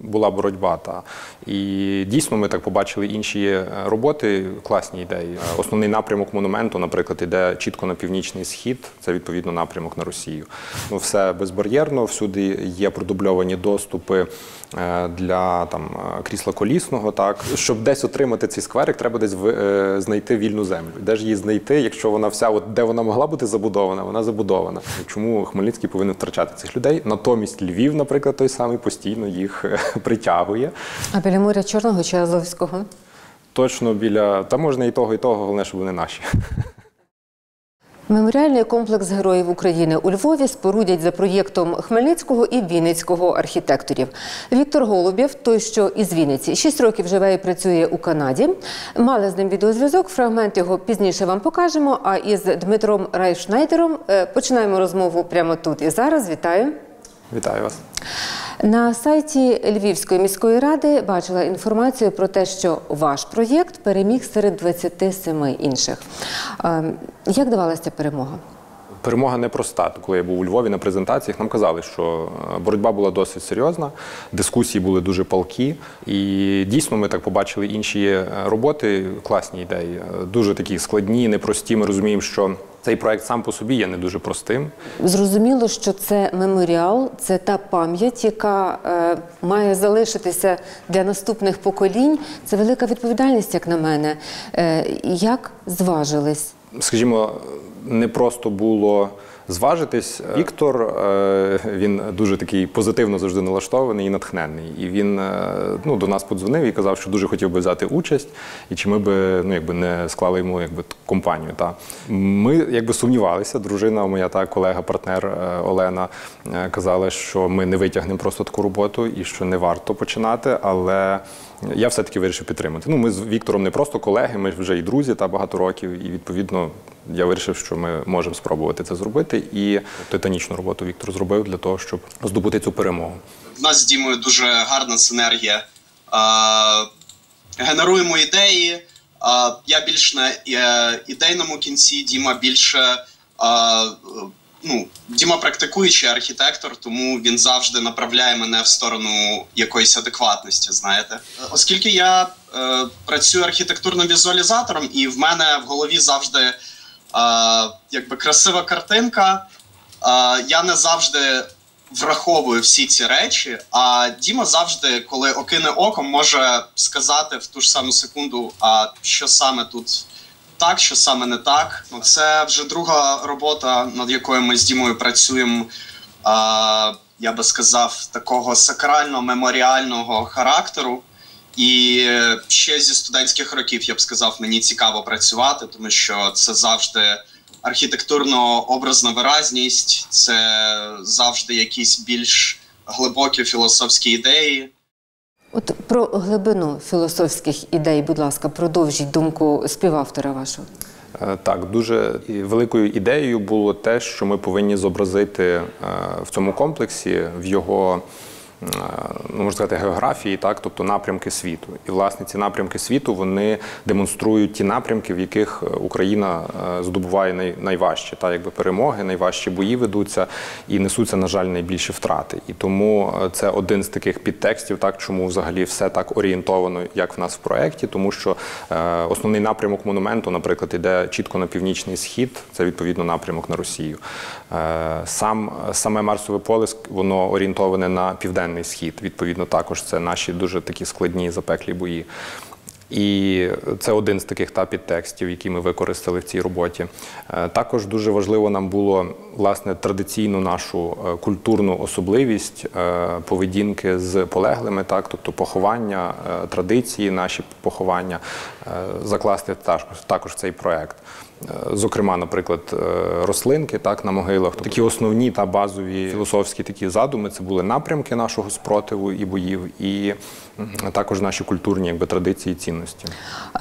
була боротьба. І дійсно ми так побачили інші роботи, класні ідеї. Основний напрямок монументу, наприклад, іде чітко на північний схід, це відповідно напрямок на Росію. Ну, все безбар'єрно, всюди є продубльовані доступи для крісла колісного. Щоб десь отримати цей скверик, треба десь знайти вільну землю. Де ж її знайти, якщо вона вся, де вона могла бути забудована, вона забудована. Чому Хмельницький повинен втрачати цих людей? Натомість Львів, наприклад, той самий, постійно їх притягує. А біля моря Чорного чи Азовського? Точно біля, та можна і того, головне, щоб вони наші. Меморіальний комплекс Героїв України у Львові спорудять за проєктом Хмельницького і Вінницького архітекторів. Віктор Голубєв, той, що із Вінниці, 6 років живе і працює у Канаді. Мали з ним відеозв'язок, фрагмент його пізніше вам покажемо. А із Дмитром Райшнайдером починаємо розмову прямо тут і зараз. Вітаю. Вітаю вас. На сайті Львівської міської ради бачила інформацію про те, що ваш проєкт переміг серед 27 інших. Як давалася ця перемога? Перемога непроста. Коли я був у Львові на презентаціях, нам казали, що боротьба була досить серйозна, дискусії були дуже палкі. І дійсно ми так побачили інші роботи, класні ідеї, дуже такі складні, непрості. Ми розуміємо, що цей проект сам по собі є не дуже простим. Зрозуміло, що це меморіал, це та пам'ять, яка має залишитися для наступних поколінь. Це велика відповідальність, як на мене. Як зважились? Скажімо, не просто було зважитись. Віктор, він дуже такий позитивно завжди налаштований і натхненний. І він до нас подзвонив і казав, що дуже хотів би взяти участь, і чи ми би не склали йому компанію. Ми сумнівалися, дружина моя, колега, партнер Олена казала, що ми не витягнемо просто таку роботу і що не варто починати, але я все-таки вирішив підтримати. Ми з Віктором не просто колеги, ми вже і друзі багато років, і відповідно я вирішив, що ми можемо спробувати це зробити, і титанічну роботу Віктор зробив для того, щоб здобути цю перемогу. В нас з Дімою дуже гарна синергія. Генеруємо ідеї, я більш на ідейному кінці, Діма більше... Діма практикуючий архітектор, тому він завжди направляє мене в сторону якоїсь адекватності, знаєте. Оскільки я працюю архітектурним візуалізатором, і в мене в голові завжди красива картинка, я не завжди враховую всі ці речі, а Діма завжди, коли окине оком, може сказати в ту ж саму секунду, що саме тут так, що саме не так. Це вже друга робота, над якою ми з Дімою працюємо, я би сказав, такого сакрально-меморіального характеру. І ще зі студентських років, я б сказав, мені цікаво працювати, тому що це завжди архітектурно-образна виразність, це завжди якісь більш глибокі філософські ідеї. От про глибину філософських ідей, будь ласка, продовжіть думку співавтора вашого. Так, дуже великою ідеєю було те, що ми повинні зобразити в цьому комплексі, в його, можна сказати, географії, тобто напрямки світу. І, власне, ці напрямки світу, вони демонструють ті напрямки, в яких Україна здобуває найважчі перемоги, найважчі бої ведуться і несуться, на жаль, найбільші втрати. І тому це один з таких підтекстів, чому взагалі все так орієнтовано, як в нас в проєкті, тому що основний напрямок монументу, наприклад, іде чітко на північний схід, це, відповідно, напрямок на Росію. Саме Марсове поле, воно орієнтоване на південний схід. Відповідно, також це наші дуже такі складні запеклі бої. І це один з таких підтекстів, які ми використали в цій роботі. Також дуже важливо нам було, власне, традиційну нашу культурну особливість поведінки з полеглими, тобто поховання, традиції, наші поховання, закласти також в цей проєкт. Зокрема, наприклад, рослинки на могилах. Такі основні та базові філософські такі задуми – це були напрямки нашого спротиву і боїв, і також наші культурні традиції і цінності.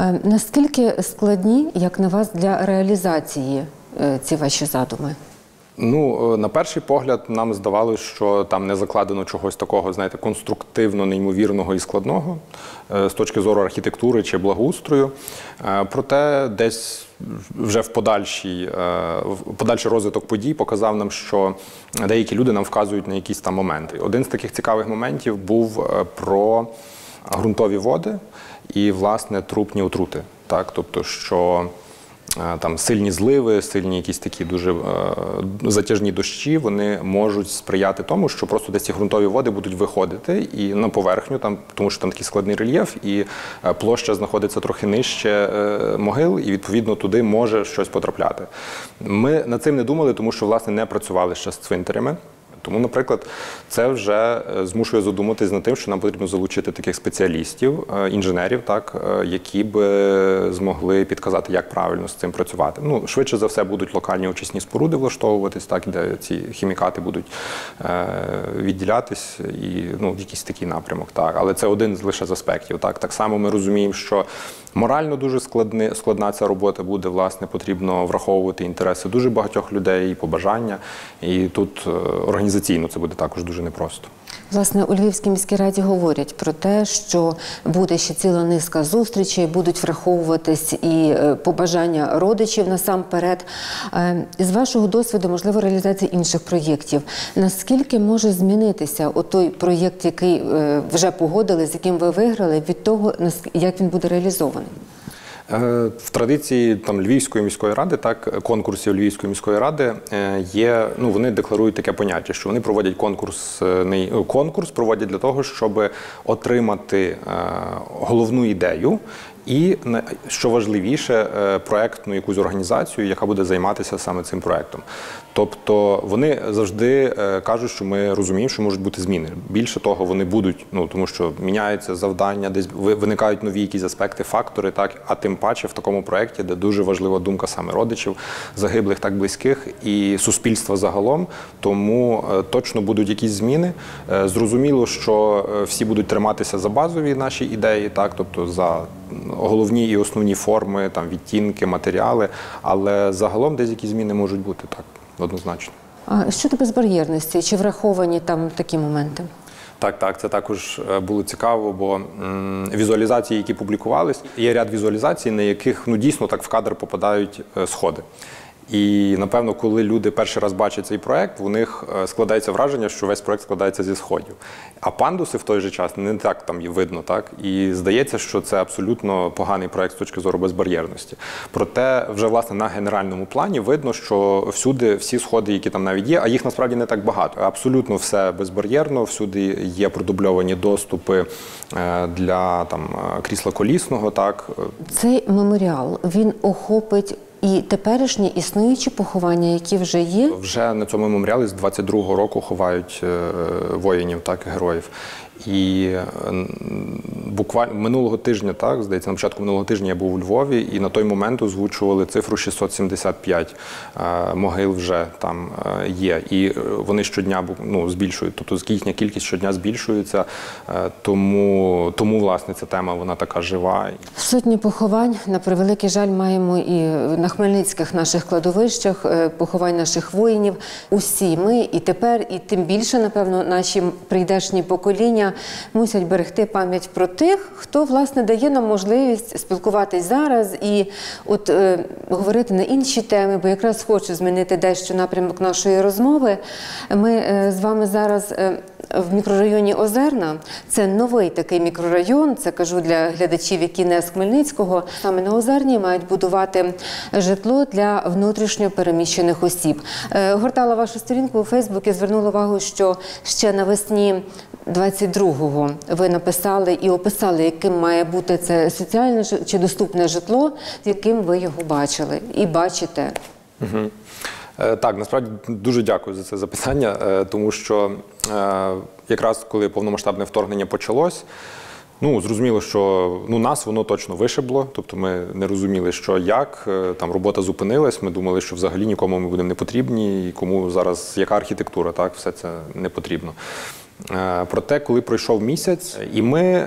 Наскільки складні, як на вас, для реалізації ці ваші задуми? Ну, на перший погляд, нам здавалося, що там не закладено чогось такого, знаєте, конструктивно, неймовірного і складного з точки зору архітектури чи благоустрою. Проте десь вже в подальший розвиток подій показав нам, що деякі люди нам вказують на якісь там моменти. Один з таких цікавих моментів був про ґрунтові води і, власне, трупні отрути. Так? Тобто, що там сильні зливи, сильні якісь такі дуже затяжні дощі, вони можуть сприяти тому, що просто десь ці ґрунтові води будуть виходити і на поверхню, тому що там такий складний рельєф, і площа знаходиться трохи нижче могил, і відповідно туди може щось потрапляти. Ми над цим не думали, тому що, власне, не працювали ще з цвинтарями. Тому, наприклад, це вже змушує задуматись над тим, що нам потрібно залучити таких спеціалістів, інженерів, так, які б змогли підказати, як правильно з цим працювати. Ну, швидше за все будуть локальні очисні споруди влаштовуватись, так, де ці хімікати будуть відділятись, і ну, якийсь такий напрямок. Так. Але це один лише з аспектів. Так. Так само ми розуміємо, що морально дуже складна ця робота буде, власне, потрібно враховувати інтереси дуже багатьох людей, і побажання, і тут організаційно це буде також дуже непросто. Власне, у Львівській міській раді говорять про те, що буде ще ціла низка зустрічей, будуть враховуватись і побажання родичів насамперед. З вашого досвіду, можливо, реалізація інших проєктів. Наскільки може змінитися той проєкт, який вже погодили, з яким ви виграли, від того, як він буде реалізований? В традиції там Львівської міської ради, так, конкурсів Львівської міської ради є, ну, вони декларують таке поняття, що вони проводять конкурс проводять для того, щоб отримати головну ідею і, що важливіше, проєктну якусь організацію, яка буде займатися саме цим проєктом. Тобто вони завжди кажуть, що ми розуміємо, що можуть бути зміни. Більше того, вони будуть, ну, тому що міняються завдання, десь виникають нові якісь аспекти, фактори, так, а тим паче в такому проєкті, де дуже важлива думка саме родичів, загиблих, так близьких і суспільства загалом, тому точно будуть якісь зміни. Зрозуміло, що всі будуть триматися за базові наші ідеї, так, тобто за головні і основні форми, там, відтінки, матеріали, але загалом десь якісь зміни можуть бути, так, однозначно. А щодо безбар'єрності, чи враховані там такі моменти? Так, це також було цікаво, бо візуалізації, які публікувались, є ряд візуалізацій, на яких, ну, дійсно так в кадр попадають сходи. І, напевно, коли люди перший раз бачать цей проєкт, у них складається враження, що весь проєкт складається зі сходів. А пандуси в той же час не так там видно, так? І здається, що це абсолютно поганий проєкт з точки зору безбар'єрності. Проте вже, власне, на генеральному плані видно, що всюди всі сходи, які там навіть є, а їх насправді не так багато. Абсолютно все безбар'єрно, всюди є продубльовані доступи для там крісла колісного, так? Цей меморіал, він охопить і теперішні існуючі поховання, які вже є? Вже на цьому меморіалі з 22-го року ховають воїнів, так, героїв. І буквально минулого тижня, так, здається, на початку минулого тижня я був у Львові, і на той момент озвучували цифру 675 могил вже там є. І вони щодня, ну, збільшують, тобто їхня кількість щодня збільшується, тому, власне, ця тема, вона така жива. Сотні поховань, на превеликий жаль, маємо і на хмельницьких наших кладовищах, поховань наших воїнів. Усі ми і тепер, і тим більше, напевно, наші прийдешні покоління мусять берегти пам'ять про тих, хто, власне, дає нам можливість спілкуватись зараз і от говорити на інші теми, бо якраз хочу змінити дещо напрямок нашої розмови. Ми з вами зараз в мікрорайоні Озерна. Це новий такий мікрорайон, це кажу для глядачів, які не з Хмельницького. Саме на Озерні мають будувати житло для внутрішньо переміщених осіб. Гортала вашу сторінку у Фейсбуці, звернула увагу, що ще навесні 22-го ви написали і описали, яким має бути це соціальне чи доступне житло, яким ви його бачили і бачите. Угу. Так, насправді дуже дякую за це запитання, тому що якраз коли повномасштабне вторгнення почалось, ну, зрозуміло, що нас воно точно вишибло, тобто ми не розуміли, що як, там робота зупинилась, ми думали, що взагалі нікому ми будемо не потрібні, і кому зараз, яка архітектура, так, все це не потрібно. Проте, коли пройшов місяць, і ми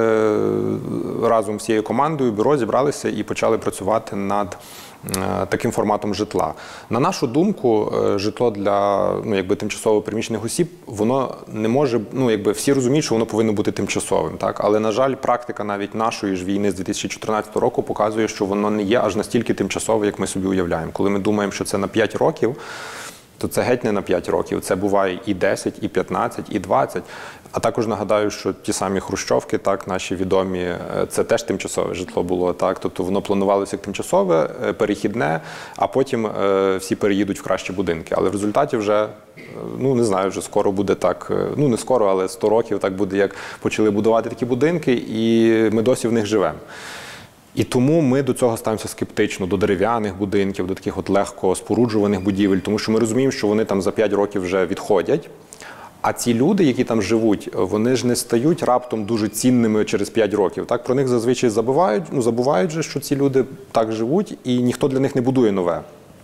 разом з всією командою бюро зібралися і почали працювати над таким форматом житла. На нашу думку, житло для тимчасово переміщених осіб, воно не може, всі розуміють, що воно повинно бути тимчасовим, так? Але, на жаль, практика навіть нашої ж війни з 2014 року показує, що воно не є аж настільки тимчасове, як ми собі уявляємо. Коли ми думаємо, що це на 5 років, то це геть не на 5 років, це буває і 10, і 15, і 20. А також нагадаю, що ті самі хрущовки, так, наші відомі, це теж тимчасове житло було, так, тобто воно планувалося як тимчасове, перехідне, а потім всі переїдуть в кращі будинки. Але в результаті вже, не знаю, вже скоро буде так, не скоро, але 100 років так буде, як почали будувати такі будинки, і ми досі в них живемо. І тому ми до цього ставимося скептично, до дерев'яних будинків, до таких от легко споруджуваних будівель, тому що ми розуміємо, що вони там за 5 років вже відходять. А ці люди, які там живуть, вони ж не стають раптом дуже цінними через 5 років. Так? Про них зазвичай забувають же, що ці люди так живуть, і ніхто для них не будує нове.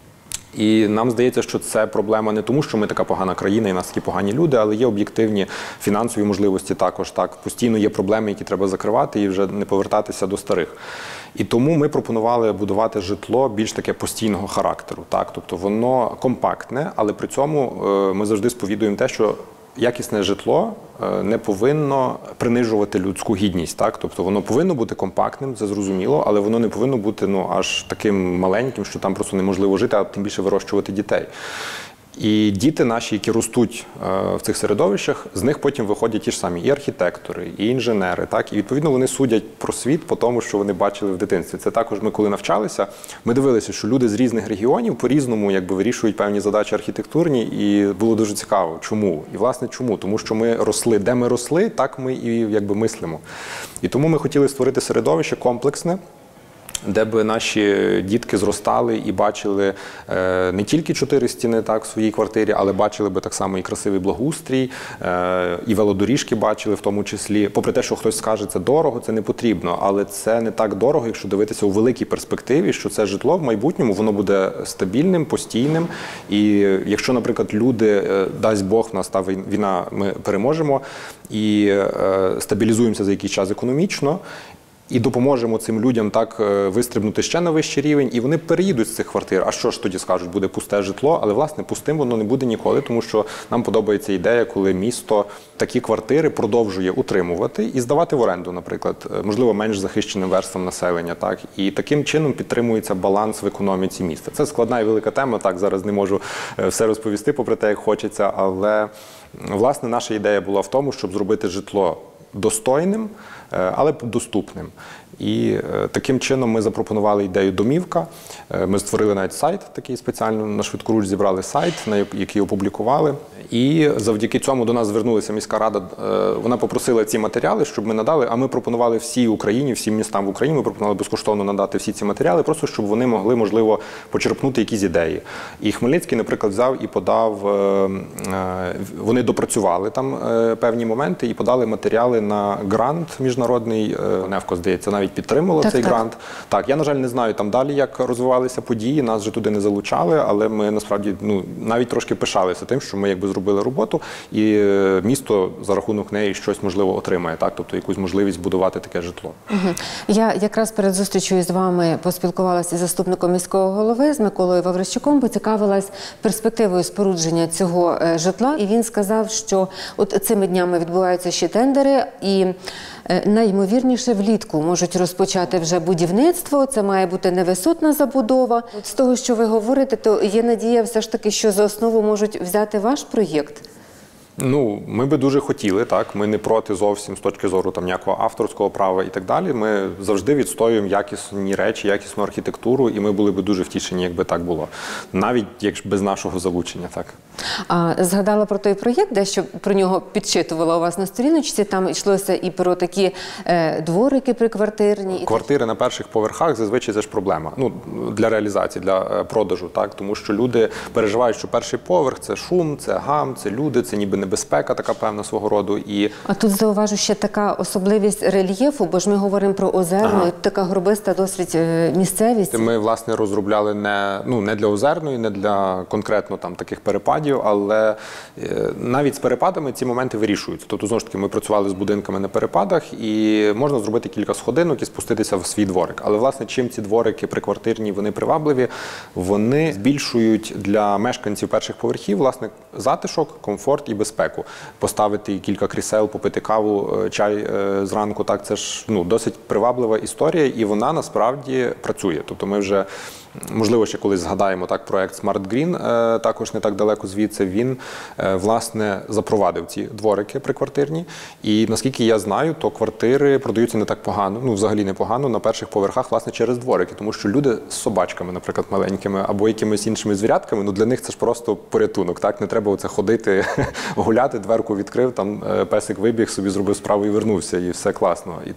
І нам здається, що це проблема не тому, що ми така погана країна і нас такі погані люди, але є об'єктивні фінансові можливості також. Так, постійно є проблеми, які треба закривати і вже не повертатися до старих. І тому ми пропонували будувати житло більш таке постійного характеру. Так? Тобто воно компактне, але при цьому ми завжди сповідуємо те, що якісне житло не повинно принижувати людську гідність. Так? Тобто воно повинно бути компактним, це зрозуміло, але воно не повинно бути аж таким маленьким, що там просто неможливо жити, а тим більше вирощувати дітей. І діти наші, які ростуть в цих середовищах, з них потім виходять ті ж самі і архітектори, і інженери. Так? І відповідно вони судять про світ по тому, що вони бачили в дитинстві. Це також ми, коли навчалися, ми дивилися, що люди з різних регіонів по-різному вирішують певні задачі архітектурні, і було дуже цікаво. Чому? І, власне, чому? Тому що ми росли. Де ми росли, так ми і мислимо. І тому ми хотіли створити середовище комплексне, де б наші дітки зростали і бачили не тільки 4 стіни так, в своїй квартирі, але бачили б так само і красивий благоустрій, і велодоріжки бачили в тому числі. Попри те, що хтось скаже, це дорого, це не потрібно, але це не так дорого, якщо дивитися у великій перспективі, що це житло в майбутньому, воно буде стабільним, постійним. І якщо, наприклад, люди, дасть Бог, в нас та війна, ми переможемо і стабілізуємося за якийсь час економічно, і допоможемо цим людям так вистрибнути ще на вищий рівень, і вони переїдуть з цих квартир. А що ж тоді скажуть? Буде пусте житло, але, власне, пустим воно не буде ніколи, тому що нам подобається ідея, коли місто такі квартири продовжує утримувати і здавати в оренду, наприклад, можливо, менш захищеним верствам населення. Так? І таким чином підтримується баланс в економіці міста. Це складна і велика тема, так, зараз не можу все розповісти, попри те, як хочеться, але, власне, наша ідея була в тому, щоб зробити житло достойним, але доступним. І таким чином ми запропонували ідею «Домівка». Ми створили навіть сайт такий спеціально, на швидкоруч зібрали сайт, який опублікували. І завдяки цьому до нас звернулася міська рада, вона попросила ці матеріали, щоб ми надали, а ми пропонували всій Україні, всім містам в Україні, ми пропонували безкоштовно надати всі ці матеріали, просто щоб вони могли, можливо, почерпнути якісь ідеї. І Хмельницький, наприклад, взяв і подав, вони допрацювали там певні моменти і подали матеріали на грант міжнародний, НЕФКО, здається, навіть підтримувала цей грант. Так, я, на жаль, не знаю там далі, як розвивалися події, нас же туди не залучали, але ми, насправді, навіть трошки пишалися тим, що ми зробили роботу, і місто за рахунок неї щось, можливо, отримає, так? Тобто якусь можливість будувати таке житло. Я якраз перед зустрічю з вами поспілкувалася із заступником міського голови, з Миколою Ваврищуком, поцікавилась перспективою спорудження цього житла, і він сказав, що от цими днями відбуваються ще тендери, і найімовірніше влітку можуть розпочати вже будівництво, це має бути невисотна забудова. З того, що ви говорите, то є надія все ж таки, що за основу можуть взяти ваш проєкт? Ми би дуже хотіли, так, ми не проти зовсім з точки зору там ніякого авторського права і так далі. Ми завжди відстоюємо якісні речі, якісну архітектуру, і ми були б дуже втішені, якби так було. Навіть як без нашого залучення, так. Згадала про той проєкт, дещо про нього підчитувала у вас на сторіночці, там йшлося і про такі дворики приквартирні. Квартири на перших поверхах зазвичай це ж проблема, для реалізації, для продажу, так, тому що люди переживають, що перший поверх – це шум, це гам, це люди, це ніби небезпека така певна свого роду. І А тут зауважу ще така особливість рельєфу, бо ж ми говоримо про озерну, така горбиста досить місцевість. Ми, власне, розробляли не для озерної, не для конкретно там таких перепадів, але навіть з перепадами ці моменти вирішуються. Тобто, знову ж таки, ми працювали з будинками на перепадах, і можна зробити кілька сходинок і спуститися в свій дворик. Але, власне, чим ці дворики приквартирні, вони привабливі, вони збільшують для мешканців перших поверхів, власне, затишок, комфорт і безпеку. Поставити кілька крісел, попити каву, чай зранку, так, це ж досить приваблива історія, і вона насправді працює. Тобто ми вже, можливо, ще колись згадаємо так проект Smart Green, також не так далеко звідси, він, власне, запровадив ці дворики приквартирні. І, наскільки я знаю, то квартири продаються не так погано, взагалі непогано, на перших поверхах, власне, через дворики. Тому що люди з собачками, наприклад, маленькими, або якимись іншими звірятками, для них це ж просто порятунок, так? Не треба оце ходити, гуляти, дверку відкрив, там песик вибіг, собі зробив справу і вернувся, і все класно. І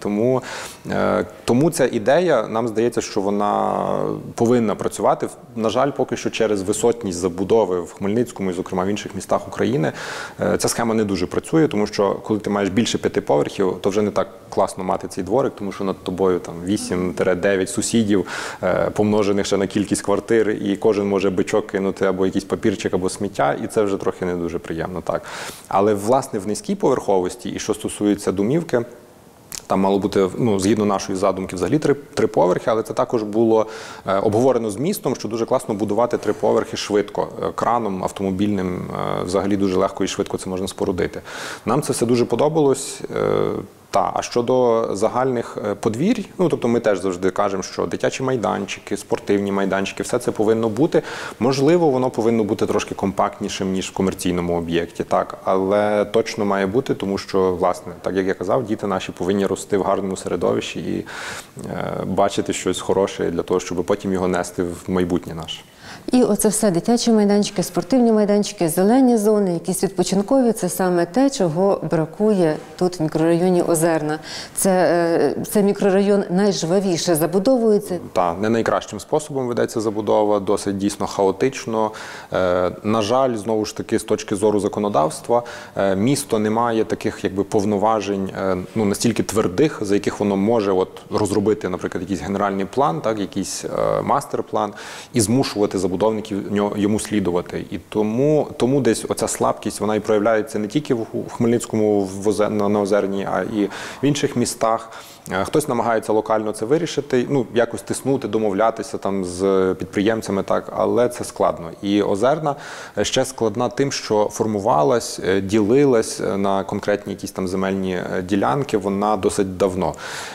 тому ця ідея, нам здається, що вона повинна працювати. На жаль, поки що через висотність забудови в Хмельницькому і, зокрема, в інших містах України ця схема не дуже працює, тому що коли ти маєш більше 5 поверхів, то вже не так класно мати цей дворик, тому що над тобою там 8-9 сусідів, помножених ще на кількість квартир, і кожен може бичок кинути або якийсь папірчик, або сміття, і це вже трохи не дуже приємно. Так. Але, власне, в низькій поверховості, і що стосується домівки, там мало бути, згідно нашої задумки, взагалі 3 поверхи, але це також було обговорено з містом, що дуже класно будувати 3 поверхи швидко, краном, автомобільним, взагалі дуже легко і швидко це можна спорудити. Нам це все дуже подобалось. А щодо загальних подвір'я, тобто ми теж завжди кажемо, що дитячі майданчики, спортивні майданчики, все це повинно бути. Можливо, воно повинно бути трошки компактнішим, ніж в комерційному об'єкті, так, але точно має бути, тому що, власне, так як я казав, діти наші повинні рости в гарному середовищі і бачити щось хороше для того, щоб потім його нести в майбутнє наше. І оце все дитячі майданчики, спортивні майданчики, зелені зони, якісь відпочинкові – це саме те, чого бракує тут в мікрорайоні Озерна. Це мікрорайон найжвавіше забудовується. Так, не найкращим способом ведеться забудова, досить дійсно хаотично. На жаль, знову ж таки, з точки зору законодавства, місто не має таких повноважень настільки твердих, за яких воно може розробити, наприклад, якийсь генеральний план, так, якийсь мастер-план і змушувати забудовників йому слідувати. І тому десь оця слабкість, вона і проявляється не тільки в Хмельницькому, на Озерній, а і в інших містах. Хтось намагається локально це вирішити, якось тиснути, домовлятися там з підприємцями, так, але це складно. І Озерна ще складна тим, що формувалась, ділилась на конкретні якісь там земельні ділянки, вона досить давно.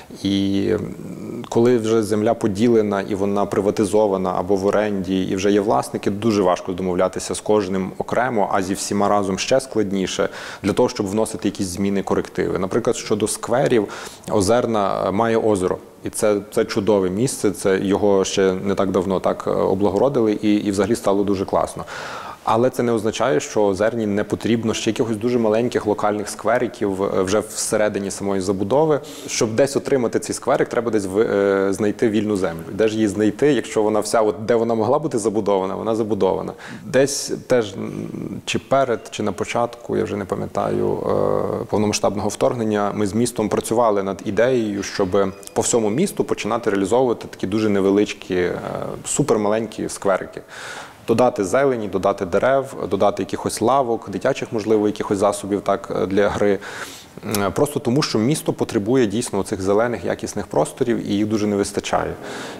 І коли вже земля поділена і вона приватизована або в оренді, і вже є власники, дуже важко домовлятися з кожним окремо, а зі всіма разом ще складніше, для того, щоб вносити якісь зміни, корективи. Наприклад, щодо скверів, Озерна має озеро. І це чудове місце, його ще не так давно так облагородили і взагалі стало дуже класно. Але це не означає, що Озерні не потрібно ще якихось дуже маленьких локальних сквериків вже всередині самої забудови. Щоб десь отримати цей скверик, треба десь знайти вільну землю. Де ж її знайти, якщо вона вся, де вона могла бути забудована, вона забудована. Десь теж чи перед, чи на початку, я вже не пам'ятаю, повномасштабного вторгнення, ми з містом працювали над ідеєю, щоб по всьому місту починати реалізовувати такі дуже невеличкі, супермаленькі скверики. Додати зелені, додати дерев, додати якихось лавок, дитячих, можливо, якихось засобів так, для гри. Просто тому, що місто потребує дійсно цих зелених, якісних просторів, і їх дуже не вистачає.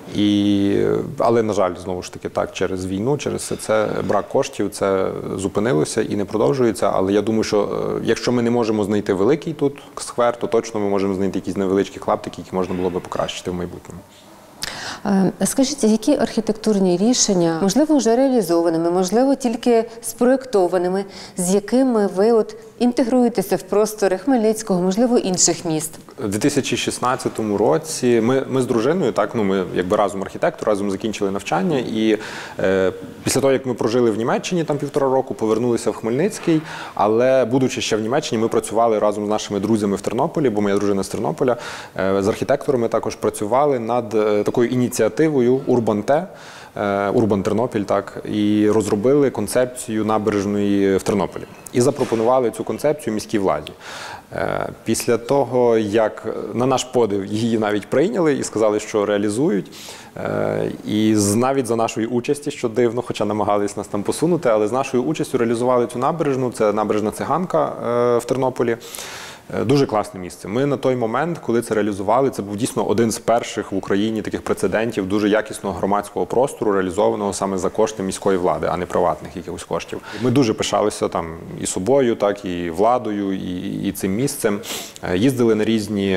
Але, на жаль, знову ж таки, так, через війну, через це брак коштів, це зупинилося і не продовжується. Але я думаю, що якщо ми не можемо знайти великий тут сквер, то точно ми можемо знайти якісь невеличкі клаптики, які можна було би покращити в майбутньому. Скажіть, які архітектурні рішення, можливо, вже реалізованими, можливо, тільки спроєктованими, з якими ви інтегруєтеся в простори Хмельницького, можливо, інших міст? У 2016 році ми з дружиною, так, ми якби разом архітектор, разом закінчили навчання, і після того, як ми прожили в Німеччині там 1,5 року, повернулися в Хмельницький, але будучи ще в Німеччині, ми працювали разом з нашими друзями в Тернополі, бо моя дружина з Тернополя, з архітекторами також працювали над такою ініціативою Урбан-Те, Урбан Тернопіль, так, і розробили концепцію набережної в Тернополі. І запропонували цю концепцію міській владі. Після того, як на наш подив її навіть прийняли і сказали, що реалізують, і навіть за нашої участі, що дивно, хоча намагались нас там посунути, але з нашою участю реалізували цю набережну, це набережна Циганка в Тернополі. Дуже класне місце. Ми на той момент, коли це реалізували, це був дійсно один з перших в Україні таких прецедентів дуже якісного громадського простору, реалізованого саме за кошти міської влади, а не приватних якихось коштів. Ми дуже пишалися там і собою, так, і владою, і цим місцем. Їздили на різні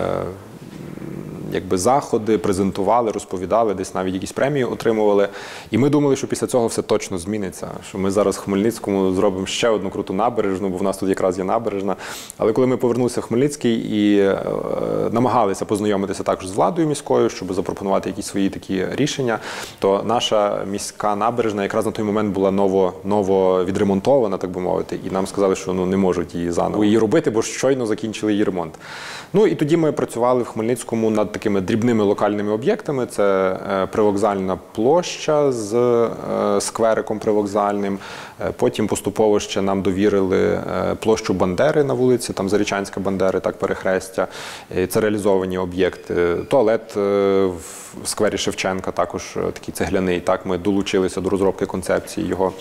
заходи, презентували, розповідали, десь навіть якісь премії отримували. І ми думали, що після цього все точно зміниться, що ми зараз в Хмельницькому зробимо ще одну круту набережну, бо в нас тут якраз є набережна. Але коли ми повернулися в Хмельницький і намагалися познайомитися також з владою міською, щоб запропонувати якісь свої такі рішення, то наша міська набережна якраз на той момент була ново відремонтована, так би мовити, і нам сказали, що не можуть її заново її робити, бо щойно закінчили її ремонт. Ну і тоді ми працювали в Хмельницькому над такими дрібними локальними об'єктами. Це привокзальна площа з сквериком привокзальним. Потім поступово ще нам довірили площу Бандери на вулиці, там Зарічанська Бандери, так, перехрестя. Це реалізовані об'єкти. Туалет в сквері Шевченка, також такий цегляний. Так, ми долучилися до розробки концепції його.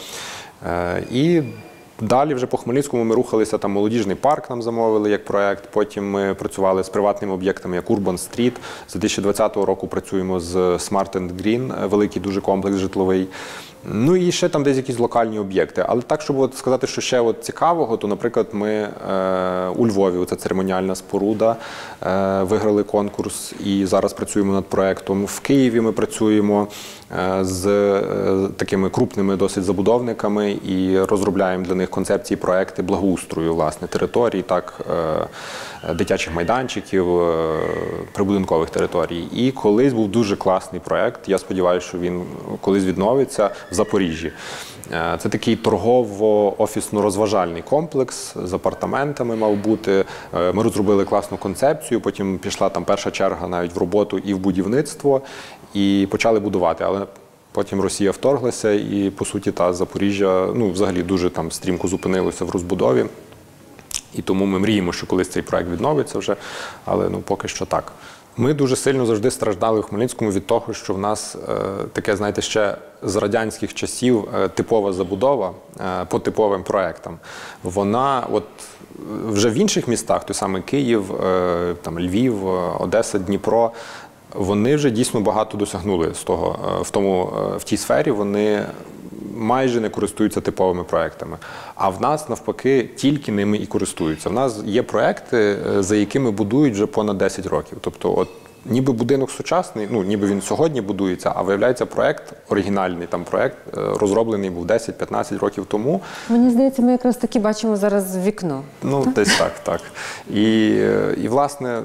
І далі вже по Хмельницькому ми рухалися, там молодіжний парк нам замовили як проєкт, потім ми працювали з приватними об'єктами, як Урбан Стріт. З 2020 року працюємо з Smart and Green, великий дуже комплекс житловий. Ну і ще там десь якісь локальні об'єкти. Але так, щоб сказати, що ще цікавого, то, наприклад, ми у Львові, це церемоніальна споруда, виграли конкурс і зараз працюємо над проєктом. В Києві ми працюємо з такими крупними досить забудовниками і розробляємо для них концепції, проекти благоустрою, власне, територій, так, дитячих майданчиків, прибудинкових територій. І колись був дуже класний проєкт, я сподіваюся, що він колись відновиться, в Запоріжжі. Це такий торгово-офісно-розважальний комплекс з апартаментами мав бути. Ми розробили класну концепцію, потім пішла там перша черга навіть в роботу і в будівництво, і почали будувати. Але потім Росія вторглася і, по суті, Запоріжжя, взагалі дуже там стрімко зупинилося в розбудові. І тому ми мріємо, що колись цей проект відновиться вже, але поки що так. Ми дуже сильно завжди страждали в Хмельницькому від того, що в нас таке, знаєте, ще з радянських часів типова забудова по типовим проектам. Вона вже в інших містах, той самий Київ, там Львів, Одеса, Дніпро, вони вже дійсно багато досягнули з того. В тій сфері вони майже не користуються типовими проектами. А в нас, навпаки, тільки ними і користуються. В нас є проекти, за якими будують вже понад 10 років. Тобто, ніби будинок сучасний, ніби він сьогодні будується, а виявляється проект оригінальний, там проект розроблений був 10-15 років тому. Мені здається, ми якраз таки бачимо зараз вікно. Десь так. І власне,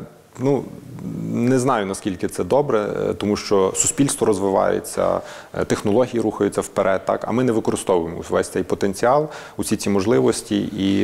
не знаю, наскільки це добре, тому що суспільство розвивається, технології рухаються вперед, так, а ми не використовуємо весь цей потенціал, усі ці можливості.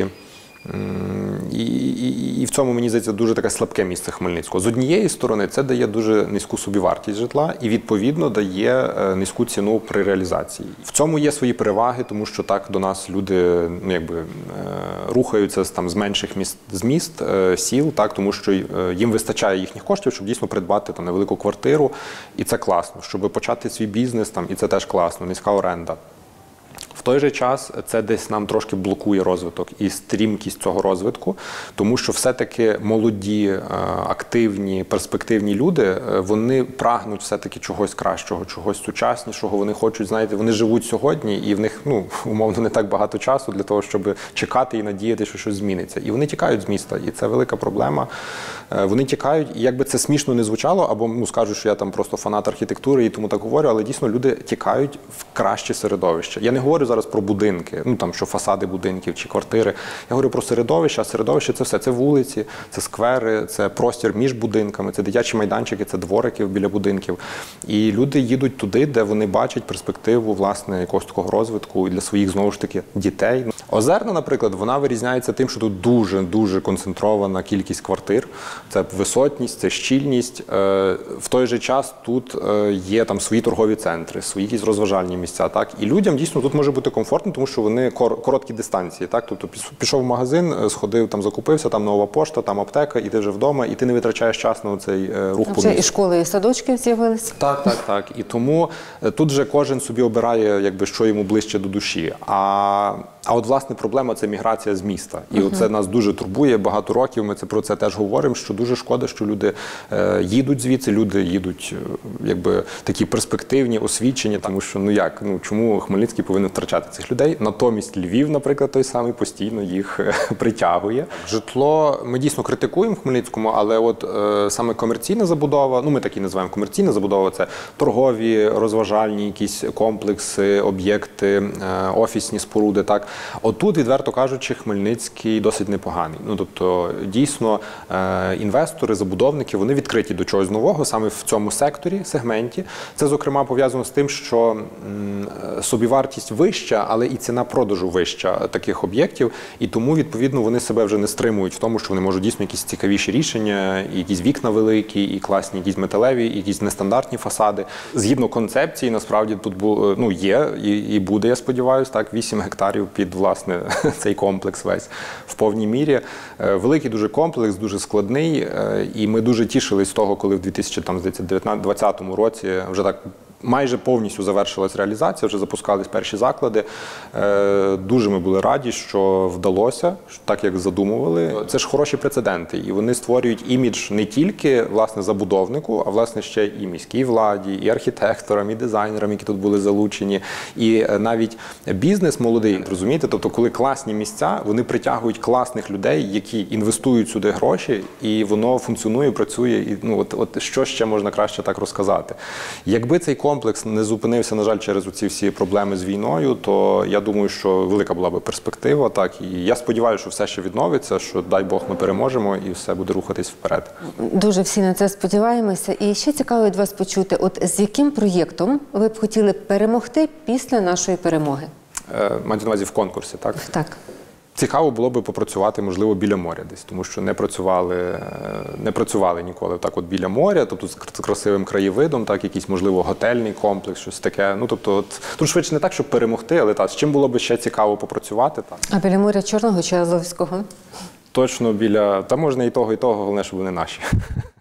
І в цьому, мені здається, дуже таке слабке місце Хмельницького. З однієї сторони, це дає дуже низьку собівартість житла і, відповідно, дає низьку ціну при реалізації. В цьому є свої переваги, тому що так до нас люди рухаються з менших міст, сіл, так, тому що їм вистачає їхніх коштів, щоб дійсно придбати невелику квартиру, і це класно. Щоб почати свій бізнес, і це теж класно, низька оренда. В той же час це десь нам трошки блокує розвиток і стрімкість цього розвитку, тому що все-таки молоді, активні, перспективні люди, вони прагнуть все-таки чогось кращого, чогось сучаснішого, вони хочуть, знаєте, вони живуть сьогодні і в них, умовно, не так багато часу для того, щоб чекати і надіяти, що щось зміниться. І вони тікають з міста, і це велика проблема. Вони тікають, і якби це смішно не звучало, або скажуть, що я там просто фанат архітектури і тому так говорю, але дійсно люди тікають в краще середовище. Я не говорю говорю зараз про будинки, ну там що фасади будинків чи квартири. Я говорю про середовище, а середовище це все. Це вулиці, це сквери, це простір між будинками, це дитячі майданчики, це дворики біля будинків. І люди їдуть туди, де вони бачать перспективу, власне, якогось такого розвитку і для своїх, знову ж таки, дітей. Озерна, наприклад, вона вирізняється тим, що тут дуже концентрована кількість квартир. Це висотність, це щільність. В той же час тут є там свої торгові центри, свої якісь розважальні місця. Так? І людям дійсно тут може бути комфортно, тому що вони короткі дистанції. Так? Тобто пішов в магазин, сходив, там закупився, там нова пошта, там аптека, і ти вже вдома, і ти не витрачаєш час на цей рух по місту. І школи, і садочки з'явилися. Так. І тому тут же кожен собі обирає, якби, що йому ближче до душі. А от, власне, проблема – це міграція з міста. І це нас дуже турбує багато років, ми про це теж говоримо, що дуже шкода, що люди їдуть звідси, люди їдуть, якби, такі перспективні, освічені, тому що, чому Хмельницький повинен втрачати цих людей? Натомість Львів, наприклад, той самий, постійно їх притягує. Житло ми дійсно критикуємо в Хмельницькому, але от саме комерційна забудова, ми так і називаємо комерційна забудова, це торгові, розважальні якісь комплекси, об'єкти, офісні споруди, так. Отут, відверто кажучи, Хмельницький досить непоганий. Тобто, дійсно, інвестори, забудовники, вони відкриті до чогось нового саме в цьому сегменті. Це, зокрема, пов'язано з тим, що собівартість вища, але і ціна продажу вища таких об'єктів. І тому, відповідно, вони себе вже не стримують в тому, що вони можуть дійсно якісь цікавіші рішення, і якісь вікна великі, і класні якісь металеві, і якісь нестандартні фасади. Згідно концепції, насправді, тут є і буде, я сподіваюся, так, 8 гектарів під, власне, цей комплекс весь в повній мірі. Великий дуже комплекс, дуже складний, і ми дуже тішились з того, коли в 2020 році вже так майже повністю завершилась реалізація, вже запускались перші заклади. Дуже ми були раді, що вдалося, так як задумували. Це ж хороші прецеденти, і вони створюють імідж не тільки, власне, забудовнику, а, власне, ще і міській владі, і архітекторам, і дизайнерам, які тут були залучені, і навіть бізнес молодий, розумієте? Тобто, коли класні місця, вони притягують класних людей, які інвестують сюди гроші, і воно функціонує, працює, і от що ще можна краще так розказати. Якби цей комплекс не зупинився, на жаль, через ці всі проблеми з війною, то я думаю, що велика була би перспектива. Так, і я сподіваюся, що все ще відновиться, що, дай Бог, ми переможемо і все буде рухатись вперед. Дуже всі на це сподіваємося. І ще цікаво від вас почути, от з яким проєктом ви б хотіли перемогти після нашої перемоги? Маєте на увазі в конкурсі, так? Так. Цікаво було би попрацювати, можливо, біля моря десь, тому що не працювали ніколи так от біля моря, тобто з красивим краєвидом, так, якийсь, можливо, готельний комплекс, щось таке. Тобто, тут швидше не так, щоб перемогти, але з чим було би ще цікаво попрацювати. Так. А біля моря Чорного чи Азовського? Точно можна і того, головне, щоб вони наші.